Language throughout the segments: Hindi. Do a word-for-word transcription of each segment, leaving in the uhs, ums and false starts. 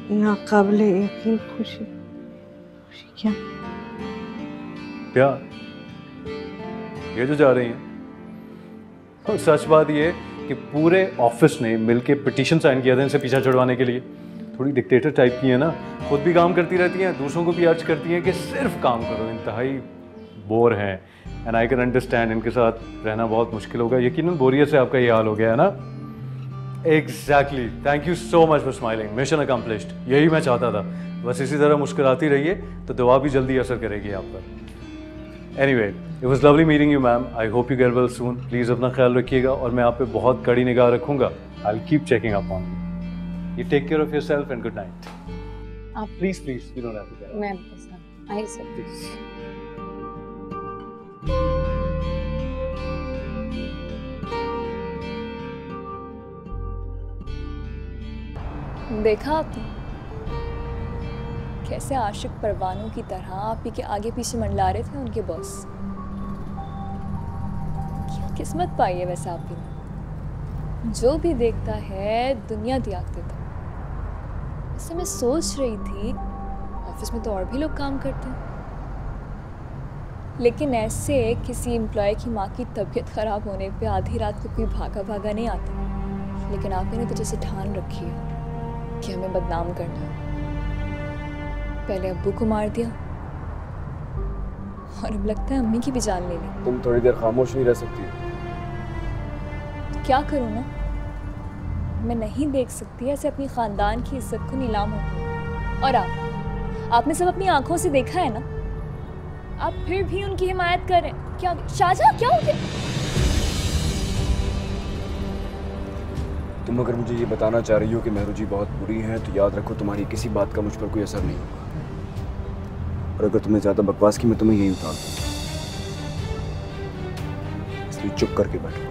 नाकाबिले यकीन खुशी। खुशी क्या? प्यार। ये जो जा रही हैं, और सच बात ये कि पूरे ऑफिस ने मिलके पिटीशन साइन किया था इनसे पीछा छुड़वाने के लिए। थोड़ी डिक्टेटर टाइप की है ना, खुद भी काम करती रहती हैं, दूसरों को भी अर्ज करती हैं कि सिर्फ काम करो। इंतहाई बोर हैं एंड आई कैन अंडरस्टैंड, इनके साथ रहना बहुत मुश्किल होगा। यकीनन बोरियत से आपका ये हाल हो गया है ना। Exactly, thank you so much for smiling, mission accomplished. यही मैं चाहता था, बस इसी तरह मुस्कुराती रहिए तो दुआ भी जल्दी असर करेगी आप पर। Anyway, it was lovely meeting you ma'am, I hope you get well soon. Please अपना ख्याल रखिएगा और मैं आप पे बहुत कड़ी निगाह रखूंगा। I will keep checking up on you. You take care of yourself and good night. आप please please you don't have to go. मैं बस आई सब प्लीज। देखा आपने कैसे आशिक परवानों की तरह आप ही के आगे पीछे मंडला रहे थे उनके बॉस। क्या किस्मत पाई है वैसे आपकी ने, जो भी देखता है दुनिया त्याग देता। वैसे मैं सोच रही थी ऑफिस में तो और भी लोग काम करते हैं, लेकिन ऐसे किसी एम्प्लॉय की माँ की तबीयत खराब होने पे आधी रात को कोई भागा भागा नहीं आता। लेकिन आप ने तो जैसे ठान रखी है कि हमें बदनाम करना है। पहले अब्बू को मार दिया और अब लगता है अम्मी की भी जान ले ली। तुम थोड़ी देर खामोश नहीं रह सकती? तो क्या करूँ ना, मैं नहीं देख सकती ऐसे अपनी खानदान की इज्जत को नीलाम होती। और आप आपने सब अपनी आंखों से देखा है ना, आप फिर भी उनकी हिमायत कर रहे हैं। क्या शाहजहां क्या हो गया? तुम अगर मुझे ये बताना चाह रही हो कि मेहरू जी बहुत बुरी हैं, तो याद रखो तुम्हारी किसी बात का मुझ पर कोई असर नहीं होगा। और अगर तुमने ज्यादा बकवास की, मैं तुम्हें यही उतार दूंगा। इसलिए चुप करके बैठो।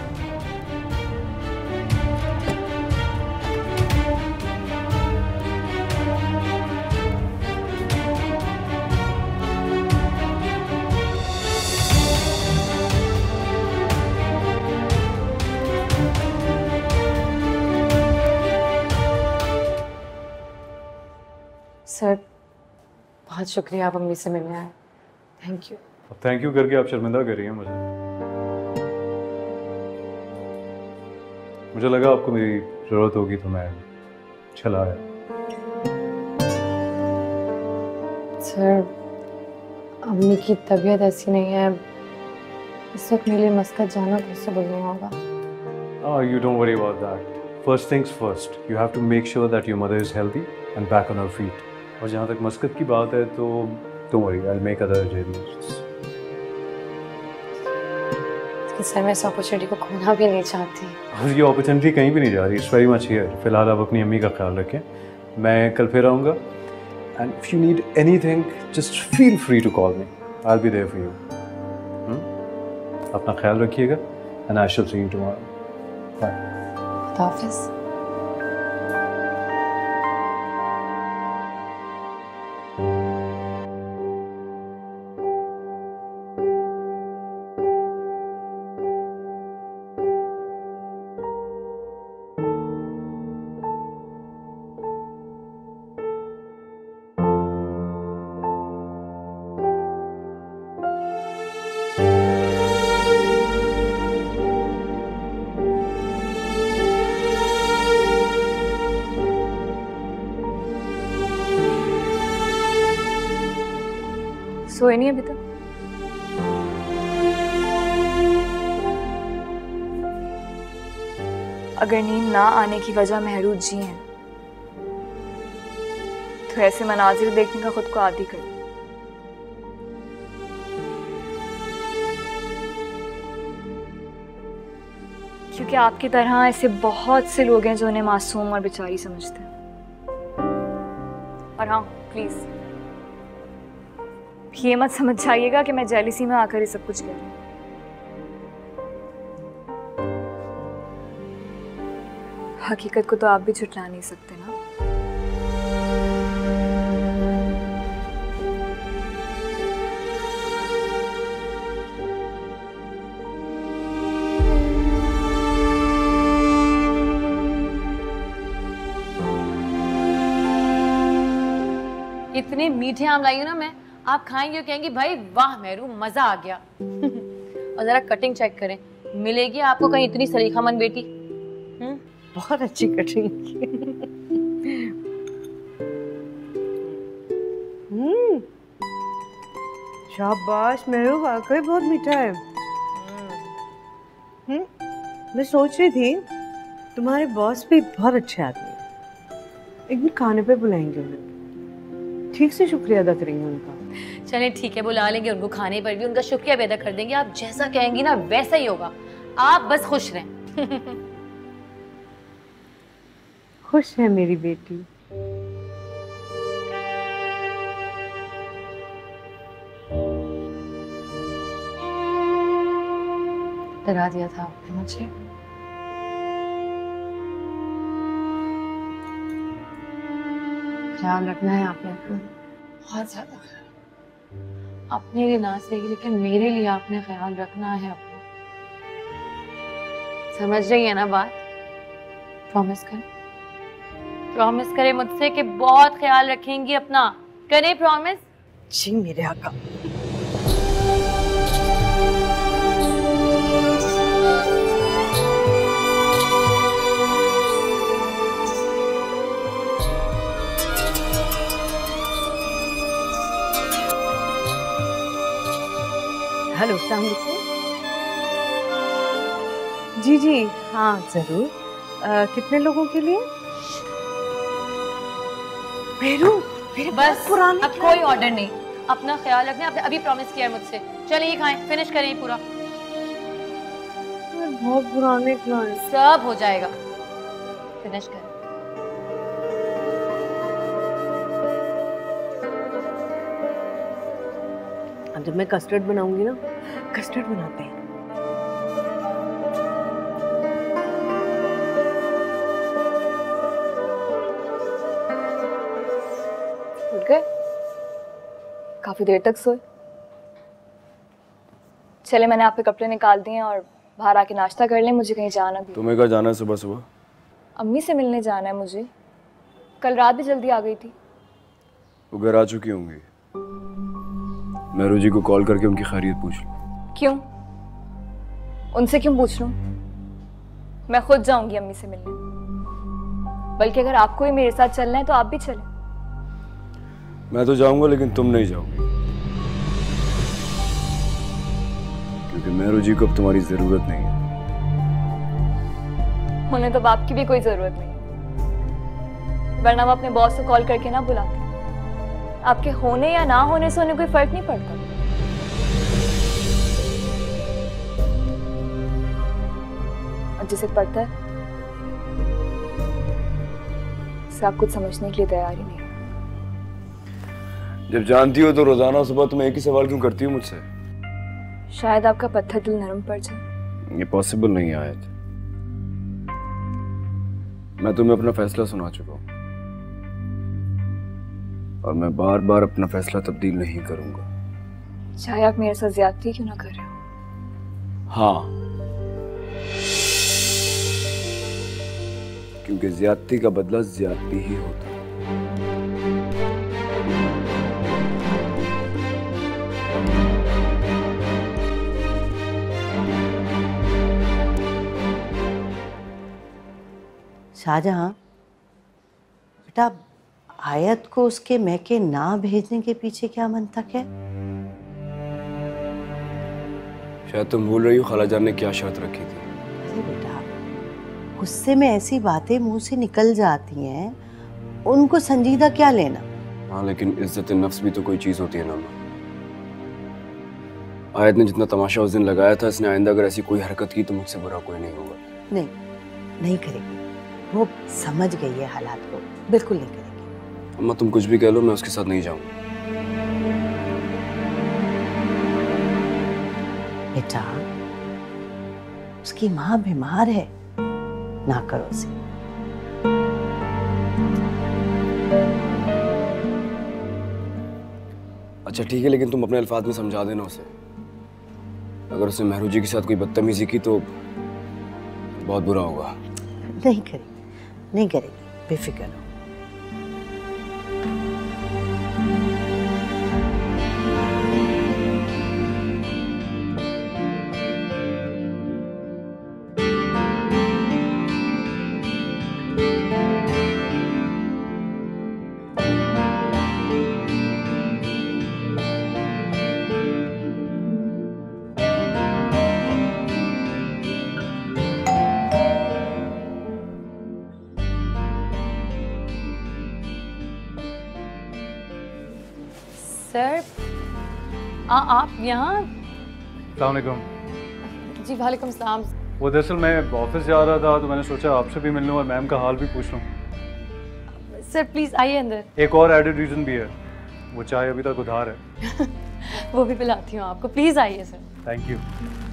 सर, बहुत शुक्रिया आप अम्मी से मिलने आए। Thank you. अब थैंक यू करके आप शर्मिंदा कर रही हैं मुझे। मुझे लगा आपको मेरी जरूरत होगी तो मैं चला आया। सर, अम्मी की तबीयत ऐसी नहीं है, इस वक्त मेरे लिए मस्कत जाना पॉसिबल नहीं होगा। Oh, you don't worry about that. First things first, you have to make sure that your mother is healthy and back on her feet. और जहाँ तक मस्कत की बात है तो don't worry, I'll make other arrangements. Sir, मैं इस अपॉर्चुनिटी को खोना भी नहीं चाहती। और ये अपॉर्चुनिटी कहीं भी नहीं जा रही, इट्स वेरी मच हियर। फिलहाल आप अपनी अम्मी का ख्याल रखें, मैं कल फिर आऊँगा। And if you need anything just feel free to call me, I will be there for you. अपना ख्याल रखिएगा and I shall see you tomorrow. Bye. खुदा हाफिज़। सोए नहीं अभी तक? अगर नींद ना आने की वजह मेहरू जी हैं तो ऐसे मनाजिर देखने का खुद को आदी कर दो। क्योंकि आपकी तरह ऐसे बहुत से लोग हैं जो उन्हें मासूम और बेचारी समझते हैं। और हाँ, प्लीज ये मत समझ जाइएगा कि मैं जेलिसी में आकर ही सब कुछ कह रही हूँ। हकीकत को तो आप भी छुटला नहीं सकते ना। इतने मीठे आम लाई हूँ ना मैं, आप खाएंगे और कहेंगी भाई वाह मेहरू मजा आ गया। और जरा कटिंग चेक करें, मिलेगी आपको कहीं इतनी सलीखामंद बेटी। हम्म बहुत अच्छी कटिंग की। हम्म शाबाश मेरू, वाकई बहुत मीठा है। हम्म मैं सोच रही थी तुम्हारे बॉस भी बहुत अच्छे आदमी हैं, एक दिन खाने पे बुलाएंगे उन्हें, ठीक से शुक्रिया अदा करेंगे उनका। चलें ठीक है, बुला लेंगे उनको खाने पर भी, उनका शुक्रिया भी अदा कर देंगे। आप जैसा कहेंगी ना वैसा ही होगा, आप बस खुश रहें। खुश है मेरी बेटी। डरा दिया था आपने मुझे। ख्याल रखना है आपने अपना, बहुत ज्यादा ख्याल। अपने लिए ना सही लेकिन मेरे लिए आपने ख्याल रखना है अपना। समझ रही है ना बात? प्रॉमिस करें, प्रॉमिस करें मुझसे कि बहुत ख्याल रखेंगी अपना। करें प्रॉमिस? जी मेरे आका। हेलो, अस्सलाम वालेकुम। जी जी हाँ जरूर। आ, कितने लोगों के लिए? मेरू, मेरे बस पुराने अब कोई ऑर्डर नहीं, अपना ख्याल रखना। आपने अभी प्रॉमिस किया है मुझसे। चलिए ये खाएं, फिनिश करें ये पूरा। बहुत पुराने क्लाइंट। सब हो जाएगा, फिनिश करें। जब मैं कस्टर्ड बनाऊंगी ना, कस्टर्ड बनाते हैं। उठ गए? काफी देर तक सोए। चले मैंने आपके कपड़े निकाल दिए और बाहर आके नाश्ता कर लें, मुझे कहीं जाना भी। तुम्हें कहाँ जाना है सुबह सुबह? अम्मी से मिलने जाना है मुझे, कल रात भी जल्दी आ गई थी। वो घर आ चुकी होंगी, मेहरू जी को कॉल करके उनकी खैरियत पूछ लो। क्यों? उनसे क्यों पूछ लूं? मैं खुद जाऊंगी अम्मी से मिलने। बल्कि अगर आपको ही मेरे साथ चलना है तो आप भी चलें। मैं तो जाऊंगा लेकिन तुम नहीं जाओगी, क्योंकि मेहरू जी को अब तुम्हारी जरूरत नहीं है। उन्हें तो बाप की भी कोई जरूरत नहीं है, वरना वो अपने बॉस को कॉल करके ना बुलाते। आपके होने या ना होने से उन्हें कोई फर्क नहीं पड़ता। और जिसे पड़ता है उसे आप कुछ समझने के लिए तैयार ही नहीं है। जब जानती हो तो रोजाना सुबह तुम एक ही सवाल क्यों करती हो मुझसे? शायद आपका पत्थर दिल नरम पड़ जाए। ये पॉसिबल नहीं है आयत। मैं तुम्हें अपना फैसला सुना चुका हूं और मैं बार बार अपना फैसला तब्दील नहीं करूंगा, चाहे आप मेरे साथ ज्यादती क्यों ना कर रहे हो। हाँ, क्योंकि ज्यादती का बदला ज्यादती ही होता है। शाहजहां, बेटा आयत को उसके मैके ना भेजने के पीछे क्या मंतक है? शायद तुम भूल रही हो खालाजान ने क्या शर्त रखी थी। अरे बेटा, गुस्से में ऐसी बातें मुंह से निकल जाती हैं, उनको संजीदा क्या लेना। हाँ, लेकिन इज्जत नफ्स भी तो कोई चीज होती है ना। आयत ने जितना तमाशा उस दिन लगाया था, इसने आइंदा अगर ऐसी कोई हरकत की तो मुझसे बुरा कोई नहीं होगा। नहीं, नहीं करेगी। वो समझ गई है हालात को, बिल्कुल नहीं करेगी। अम्मा तुम कुछ भी कह लो, मैं उसके साथ नहीं जाऊंगा। बेटा, उसकी माँ बीमार है, ना करो उसे। अच्छा ठीक है, लेकिन तुम अपने अल्फाज में समझा देना उसे। अगर उसने मेहरू जी के साथ कोई बदतमीजी की तो बहुत बुरा होगा। नहीं करेगी, नहीं करेगी, बेफिक्र हो। सर आ, आप यहाँ? अस्सलाम वालेकुम। जी वालेकुम सलाम। वो दरअसल मैं ऑफिस जा रहा था तो मैंने सोचा आपसे भी मिल लूँ और मैम का हाल भी पूछ लूँ। सर प्लीज आइए अंदर। एक और एडेड रीज़न भी है, वो चाय अभी तक उधार है। वो भी पिलाती हूँ आपको, प्लीज आइए सर। Thank you.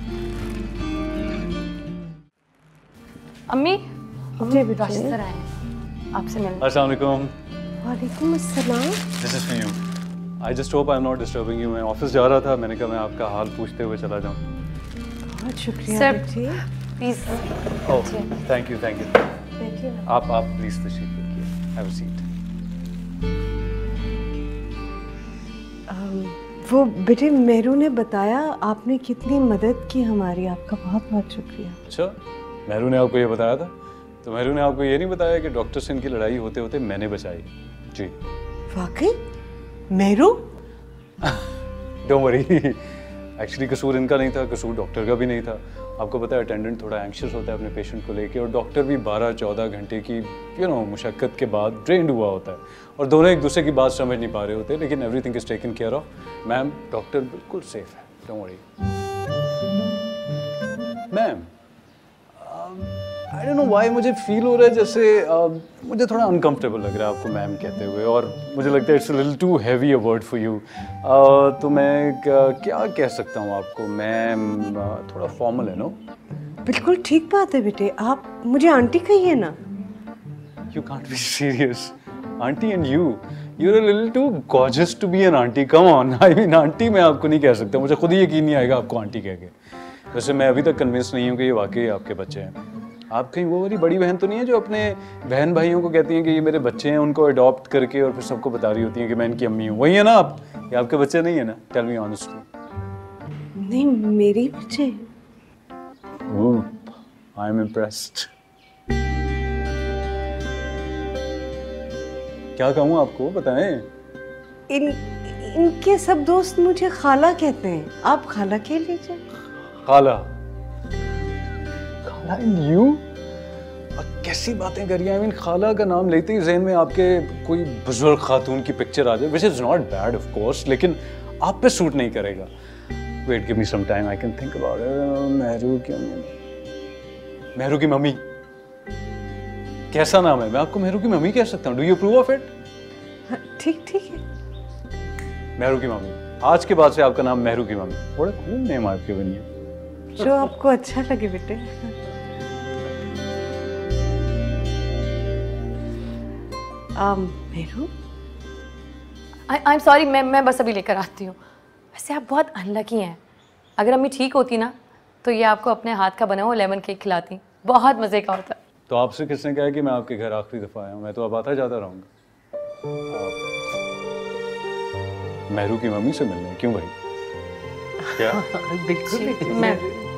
अम्मी जी बेटा। राशिद सर आए हैं आपसे मिलने। अस्सलाम वालेकुम। वालेकुम अस्सलाम। This is for you. I just hope I am not disturbing you. मैं ऑफिस जा रहा था, मैंने कहा मैं आपका हाल पूछते हुए चला जाऊँ। बहुत शुक्रिया सर बेटे। Please. Oh thank you thank you. बैठिए ना। आप आप प्लीज तशरीफ रखिए। Have a seat. अम, वो बेटे मेहरू ने बताया आपने कितनी मदद की हमारी, आपका बहुत बहुत शुक्रिया। अच्छा, मेहरू ने आपको ये बताया था? तो मेहरू ने आपको ये नहीं बताया कि डॉक्टर से इनकी लड़ाई होते होते मैंने बचाई? जी। वाकई मेहरू? डोंट वरी, एक्चुअली कसूर इनका नहीं था, कसूर डॉक्टर का भी नहीं था। आपको पता है अटेंडेंट थोड़ा एंग्शियस होता है अपने पेशेंट को लेके, और डॉक्टर भी बारह चौदह घंटे की यू नो मुशक्क़त के बाद ड्रेन्ड हुआ होता है, और दोनों एक दूसरे की बात समझ नहीं पा रहे होते, लेकिन everything is taken care of. Ma'am doctor बिल्कुल सेफ है, don't worry. Ma'am I don't know why मुझे फील हो रहा है जैसे uh, मुझे थोड़ा अनकंफर्टेबल लग रहा है आपको मैम कहते हुए, और मुझे लगता है it's a little too heavy a word for you. तो मैं क- क्या कह सकता हूँ आपको मैम? uh, थोड़ा फॉर्मल है नो? बिल्कुल ठीक बात है बेटे, आप मुझे आंटी कहिए ना। You can't be serious aunty, and you you are a little too gorgeous to be an aunty. Come on, I mean aunty मैं आपको नहीं कह सकता, मुझे खुद ही यकीन नहीं आएगा आपको आंटी कह के। वैसे मैं अभी तक कन्विंस नहीं हूँ कि ये वाकई आपके बच्चे हैं। आप कहीं वो वाली बड़ी बहन तो नहीं है जो अपने बहन भाइयों को कहती हैं कि ये मेरे बच्चे हैं, उनको अडॉप्ट करके और फिर सबको बता रही होती हैं कि मैं इनकी अम्मी हूँ? वही है ना आप? ये आपके बच्चे नहीं है ना? Tell me honestly. नहीं मेरे बच्चे। I am impressed. क्या कहूँ आपको, बताएं? इन इनके सब दोस्त मुझे खाला कहते हैं, आप खाला कह लीजिए। खाला? खाला एंड यू? कैसी बातें करिए? आई मीन खाला का नाम लेते ही ज़हन में आपके कोई बुजुर्ग खातून की पिक्चर आ जाए, which is not bad of course, लेकिन आप पे सूट नहीं करेगा। Wait give me some time, I can think about it. Mehru की मम्मी। मेहरू की मम्मी कैसा नाम है? मैं आपको मेहरू की मम्मी कह सकता हूँ। Do you approve of it? ठीक ठीक है। मेहरू की मम्मी, आज के बाद से आपका नाम मेहरू की मम्मी। बड़ा कूल नेम आपके बनिए। जो आपको अच्छा लगे बेटे। आम मेहरू? आई एम सॉरी, मैं मैं बस अभी लेकर आती हूँ। वैसे आप बहुत अनलकी हैं, अगर अम्मी ठीक होती ना तो ये आपको अपने हाथ का बना हुआ लेमन केक खिलाती, बहुत मज़े का होता। तो आपसे किसने कहा कि मैं आपके घर आखिरी दफ़ा आया हूँ? मैं तो अब आता जाता रहूँगा। मेहरू की मम्मी से मिलने क्यों भाई? क्या? बिल्कुल मैं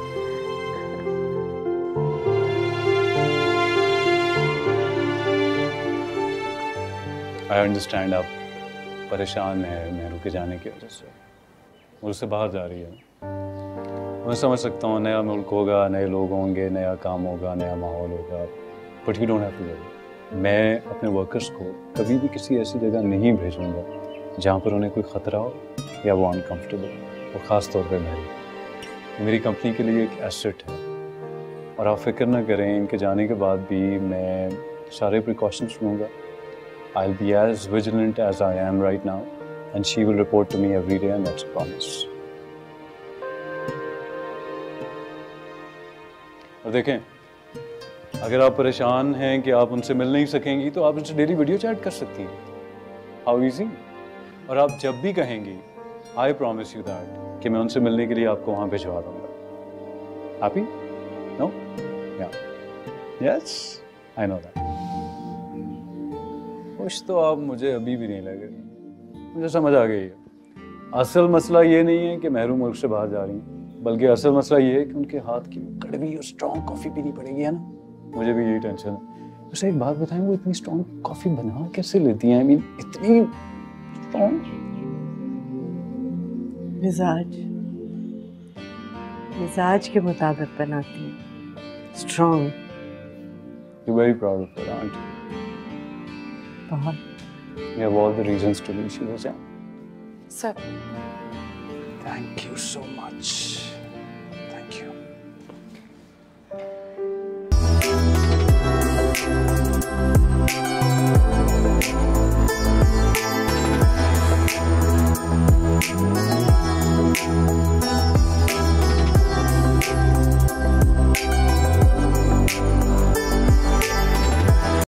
आई अंडरस्टैंड, आप परेशान हैं मेहरू के जाने की वजह से, मुल्क से बाहर जा रही है। मैं समझ सकता हूँ, नया मुल्क होगा, नए लोग होंगे, नया काम होगा, नया माहौल होगा, but you don't have to worry. मैं अपने वर्कर्स को कभी भी किसी ऐसी जगह नहीं भेजूंगा जहाँ पर उन्हें कोई ख़तरा हो या वो अनकम्फर्टेबल हो, और ख़ास तौर पे मेरी मेरी कंपनी के लिए एक एसेट है। और आप फिक्र ना करें, इनके जाने के बाद भी मैं सारे प्रिकॉशंस लूँगा। I'll be as vigilant as I am right now, and she will report to me every day, and that's a promise. और देखें, अगर आप परेशान हैं कि आप उनसे मिल नहीं सकेंगी तो आप उनसे डेली वीडियो चैट कर सकती हैं। How easy? और आप जब भी कहेंगी, I promise you that, कि मैं उनसे मिलने के लिए आपको वहाँ भिजवा दूँगा। Happy? No? Yeah. Yes? I know that. खुश तो आप मुझे अभी भी नहीं लग रही, मुझे समझ आ गई है। असल मसला ये नहीं है कि मेहरू मुल्क से बाहर जा रही हैं, बल्कि असल मसला ये है कि उनके हाथ की कड़वी और स्ट्रॉन्ग कॉफ़ी पीनी पड़ेगी, है ना? मुझे भी यही टेंशन है। वैसे एक बात बताएं, वो इतनी स्ट्रॉन्ग कॉफ़ी बना कैसे लेती हैं? आई मीन इतनी स्ट्रॉन्ग। मिजाज मिजाज के मुताबिक बनाती है, strong. You very proud of your aunty. बहुत। You have all the reasons to be. She was young. Sir. Thank you so much.